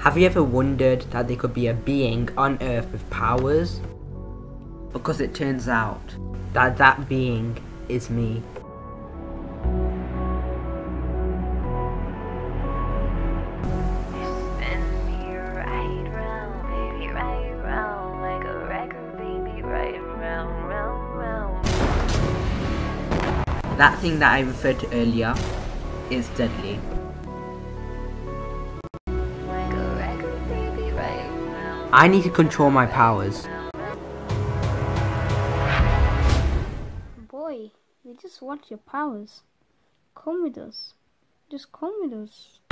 Have you ever wondered that there could be a being on Earth with powers? Because it turns out that that being is me. That thing that I referred to earlier is deadly. I need to control my powers. Boy, we just want your powers. Come with us. Just come with us.